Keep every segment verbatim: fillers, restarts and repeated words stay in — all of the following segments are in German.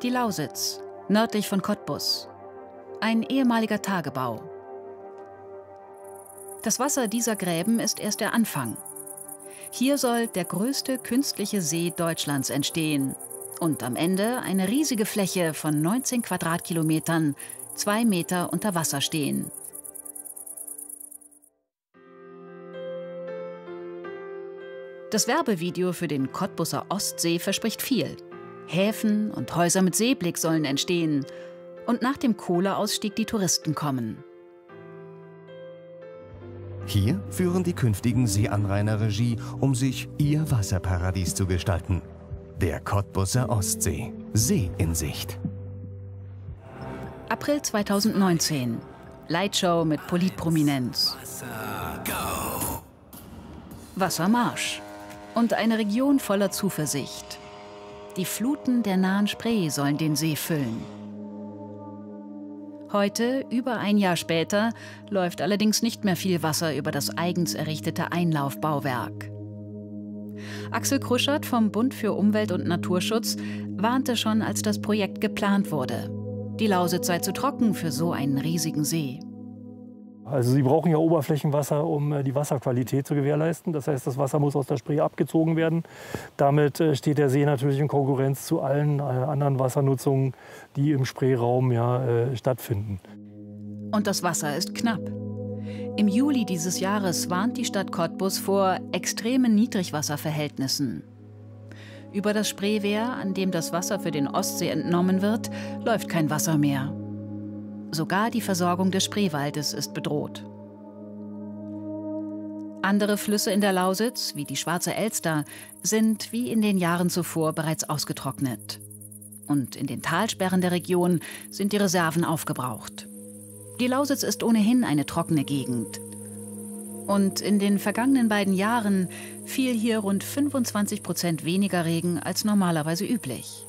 Die Lausitz, nördlich von Cottbus. Ein ehemaliger Tagebau. Das Wasser dieser Gräben ist erst der Anfang. Hier soll der größte künstliche See Deutschlands entstehen. Und am Ende eine riesige Fläche von neunzehn Quadratkilometern, zwei Meter unter Wasser stehen. Das Werbevideo für den Cottbuser Ostsee verspricht viel. Häfen und Häuser mit Seeblick sollen entstehen. Und nach dem Kohleausstieg die Touristen kommen. Hier führen die künftigen Seeanrainer Regie, um sich ihr Wasserparadies zu gestalten. Der Cottbuser Ostsee. See in Sicht. April zweitausendneunzehn. Lightshow mit Politprominenz. Wassermarsch. Und eine Region voller Zuversicht. Die Fluten der nahen Spree sollen den See füllen. Heute, über ein Jahr später, läuft allerdings nicht mehr viel Wasser über das eigens errichtete Einlaufbauwerk. Axel Kruschert vom Bund für Umwelt und Naturschutz warnte schon, als das Projekt geplant wurde. Die Lausitz sei zu trocken für so einen riesigen See. Also Sie brauchen ja Oberflächenwasser, um die Wasserqualität zu gewährleisten. Das heißt, das Wasser muss aus der Spree abgezogen werden. Damit steht der See natürlich in Konkurrenz zu allen anderen Wassernutzungen, die im Spreeraum ja, äh, stattfinden. Und das Wasser ist knapp. Im Juli dieses Jahres warnt die Stadt Cottbus vor extremen Niedrigwasserverhältnissen. Über das Spreewehr, an dem das Wasser für den Ostsee entnommen wird, läuft kein Wasser mehr. Sogar die Versorgung des Spreewaldes ist bedroht. Andere Flüsse in der Lausitz, wie die Schwarze Elster, sind wie in den Jahren zuvor bereits ausgetrocknet. Und in den Talsperren der Region sind die Reserven aufgebraucht. Die Lausitz ist ohnehin eine trockene Gegend. Und in den vergangenen beiden Jahren fiel hier rund fünfundzwanzig Prozent weniger Regen als normalerweise üblich.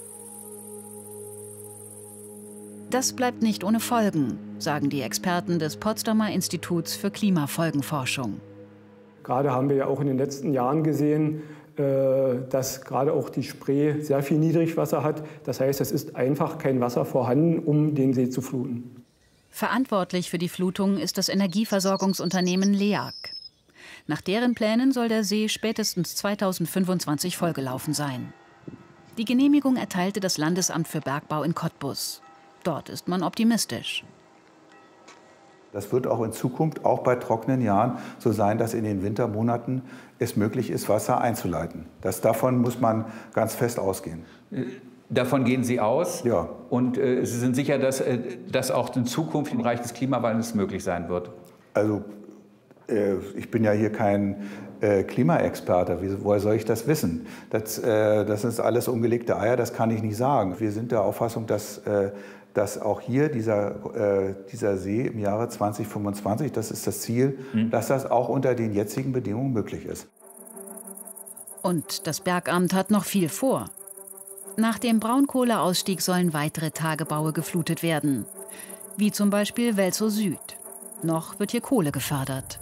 Das bleibt nicht ohne Folgen, sagen die Experten des Potsdamer Instituts für Klimafolgenforschung. Gerade haben wir ja auch in den letzten Jahren gesehen, dass gerade auch die Spree sehr viel Niedrigwasser hat. Das heißt, es ist einfach kein Wasser vorhanden, um den See zu fluten. Verantwortlich für die Flutung ist das Energieversorgungsunternehmen LEAG. Nach deren Plänen soll der See spätestens zweitausendfünfundzwanzig vollgelaufen sein. Die Genehmigung erteilte das Landesamt für Bergbau in Cottbus. Dort ist man optimistisch. Das wird auch in Zukunft, auch bei trockenen Jahren, so sein, dass in den Wintermonaten es möglich ist, Wasser einzuleiten. Das, davon muss man ganz fest ausgehen. Davon gehen Sie aus? Ja. Und äh, Sie sind sicher, dass äh, das auch in Zukunft im Bereich des Klimawandels möglich sein wird? Also, äh, ich bin ja hier kein äh, Klimaexperte. Wie, woher soll ich das wissen? Das, äh, das ist alles ungelegte Eier, das kann ich nicht sagen. Wir sind der Auffassung, dass äh, dass auch hier dieser, äh, dieser See im Jahre zweitausendfünfundzwanzig, das ist das Ziel, mhm. dass das auch unter den jetzigen Bedingungen möglich ist. Und das Bergamt hat noch viel vor. Nach dem Braunkohleausstieg sollen weitere Tagebaue geflutet werden, wie zum Beispiel Welzow Süd. Noch wird hier Kohle gefördert.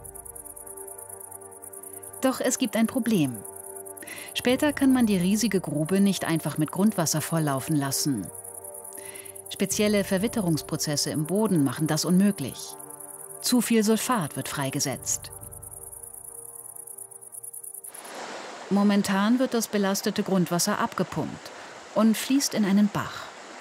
Doch es gibt ein Problem. Später kann man die riesige Grube nicht einfach mit Grundwasser volllaufen lassen. Spezielle Verwitterungsprozesse im Boden machen das unmöglich. Zu viel Sulfat wird freigesetzt. Momentan wird das belastete Grundwasser abgepumpt und fließt in einen Bach.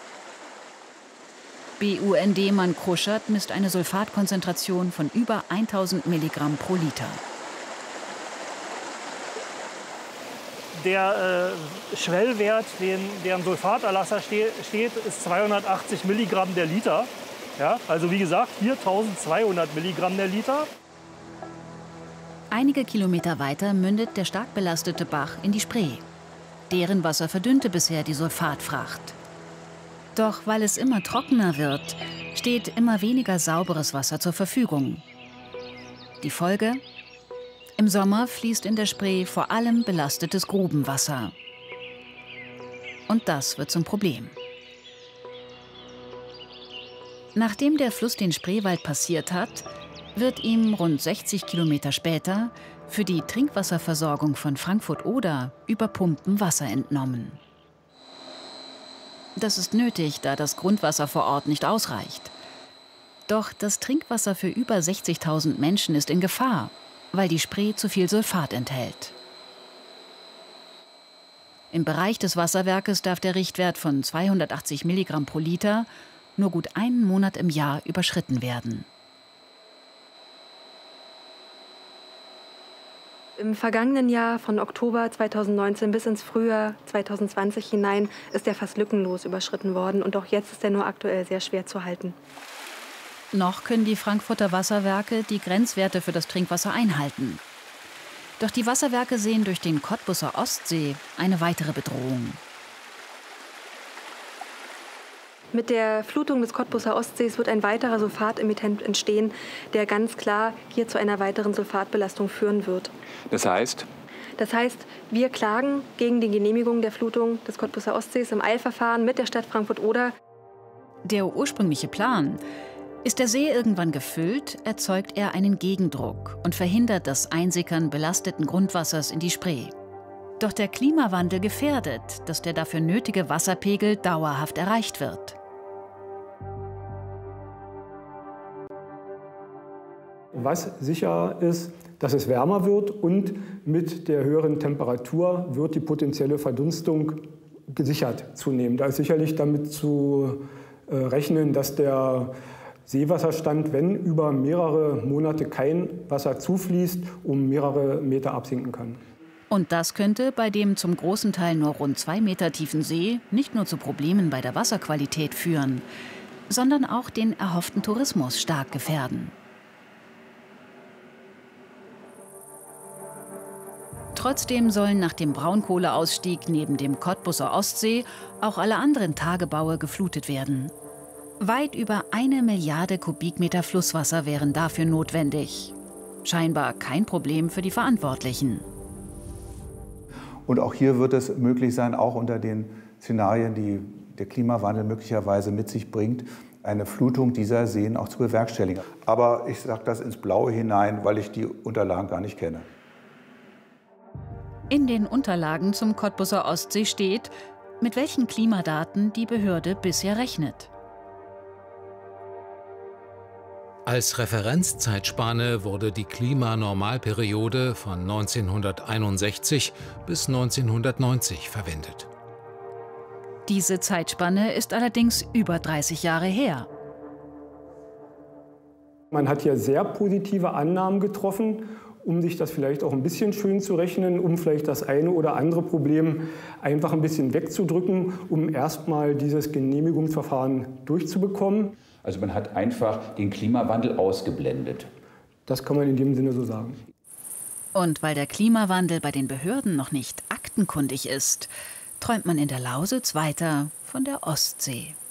B U N D-Mann Kruschert misst eine Sulfatkonzentration von über tausend Milligramm pro Liter. Der äh, Schwellwert, den, der im Sulfaterlasser ste steht, ist zweihundertachtzig Milligramm der Liter. Ja, also wie gesagt, hier eintausendzweihundert Milligramm der Liter. Einige Kilometer weiter mündet der stark belastete Bach in die Spree. Deren Wasser verdünnte bisher die Sulfatfracht. Doch weil es immer trockener wird, steht immer weniger sauberes Wasser zur Verfügung. Die Folge? Im Sommer fließt in der Spree vor allem belastetes Grubenwasser. Und das wird zum Problem. Nachdem der Fluss den Spreewald passiert hat, wird ihm rund sechzig Kilometer später für die Trinkwasserversorgung von Frankfurt-Oder über Pumpen Wasser entnommen. Das ist nötig, da das Grundwasser vor Ort nicht ausreicht. Doch das Trinkwasser für über sechzigtausend Menschen ist in Gefahr, weil die Spree zu viel Sulfat enthält. Im Bereich des Wasserwerkes darf der Richtwert von zweihundertachtzig Milligramm pro Liter nur gut einen Monat im Jahr überschritten werden. Im vergangenen Jahr, von Oktober zweitausendneunzehn bis ins Frühjahr zweitausendzwanzig hinein, ist er fast lückenlos überschritten worden. Und auch jetzt ist er nur aktuell sehr schwer zu halten. Noch können die Frankfurter Wasserwerke die Grenzwerte für das Trinkwasser einhalten. Doch die Wasserwerke sehen durch den Cottbuser Ostsee eine weitere Bedrohung. Mit der Flutung des Cottbuser Ostsees wird ein weiterer Sulfatemittent entstehen, der ganz klar hier zu einer weiteren Sulfatbelastung führen wird. Das heißt? Das heißt, wir klagen gegen die Genehmigung der Flutung des Cottbuser Ostsees im Eilverfahren mit der Stadt Frankfurt-Oder. Der ursprüngliche Plan: Ist der See irgendwann gefüllt, erzeugt er einen Gegendruck und verhindert das Einsickern belasteten Grundwassers in die Spree. Doch der Klimawandel gefährdet, dass der dafür nötige Wasserpegel dauerhaft erreicht wird. Was sicher ist, dass es wärmer wird und mit der höheren Temperatur wird die potenzielle Verdunstung gesichert zunehmend. Da ist sicherlich damit zu äh, rechnen, dass der Seewasserstand, wenn über mehrere Monate kein Wasser zufließt, um mehrere Meter absinken kann. Und das könnte bei dem zum großen Teil nur rund zwei Meter tiefen See nicht nur zu Problemen bei der Wasserqualität führen, sondern auch den erhofften Tourismus stark gefährden. Trotzdem sollen nach dem Braunkohleausstieg neben dem Cottbuser Ostsee auch alle anderen Tagebaue geflutet werden. Weit über eine Milliarde Kubikmeter Flusswasser wären dafür notwendig. Scheinbar kein Problem für die Verantwortlichen. Und auch hier wird es möglich sein, auch unter den Szenarien, die der Klimawandel möglicherweise mit sich bringt, eine Flutung dieser Seen auch zu bewerkstelligen. Aber ich sage das ins Blaue hinein, weil ich die Unterlagen gar nicht kenne. In den Unterlagen zum Cottbuser Ostsee steht, mit welchen Klimadaten die Behörde bisher rechnet. Als Referenzzeitspanne wurde die Klimanormalperiode von neunzehnhunderteinundsechzig bis neunzehnhundertneunzig verwendet. Diese Zeitspanne ist allerdings über dreißig Jahre her. Man hat hier sehr positive Annahmen getroffen, um sich das vielleicht auch ein bisschen schön zu rechnen, um vielleicht das eine oder andere Problem einfach ein bisschen wegzudrücken, um erstmal dieses Genehmigungsverfahren durchzubekommen. Also man hat einfach den Klimawandel ausgeblendet. Das kann man in dem Sinne so sagen. Und weil der Klimawandel bei den Behörden noch nicht aktenkundig ist, träumt man in der Lausitz weiter von der Ostsee.